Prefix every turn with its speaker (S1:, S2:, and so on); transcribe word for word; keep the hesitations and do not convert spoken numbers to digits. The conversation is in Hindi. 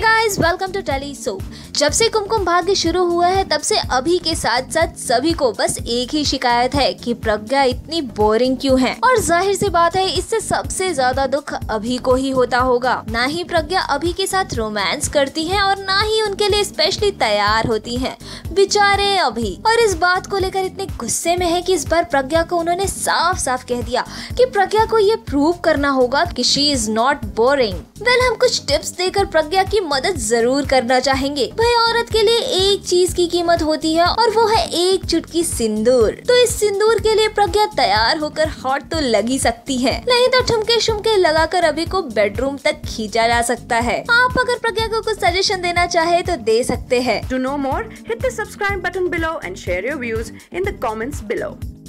S1: Guys, welcome to telly soap. जब से कुमकुम भाग्य शुरू हुआ है तब से अभी के साथ साथ सभी को बस एक ही शिकायत है कि प्रज्ञा इतनी बोरिंग क्यों है। और जाहिर सी बात है, इससे सबसे ज्यादा दुख अभी को ही होता होगा। ना ही प्रज्ञा अभी के साथ रोमांस करती है और ना ही उनके लिए स्पेशली तैयार होती है, बेचारे अभी। और इस बात को लेकर इतने गुस्से में है कि इस बार प्रज्ञा को उन्होंने साफ साफ कह दिया कि प्रज्ञा को ये प्रूव करना होगा कि she is not boring. Well, हम कुछ टिप्स देकर प्रज्ञा की मदद जरूर करना चाहेंगे। भाई, औरत के लिए एक चीज की कीमत होती है और वो है एक चुटकी सिंदूर। तो इस सिंदूर के लिए प्रज्ञा तैयार होकर हॉट तो लग ही सकती है, नहीं तो ठुमके शुमके लगाकर अभी को बेडरूम तक खींचा जा सकता है। आप अगर प्रज्ञा को कुछ सजेशन देना चाहे तो दे सकते हैं।
S2: To know more, hit the subscribe button below and share your views in the comments below.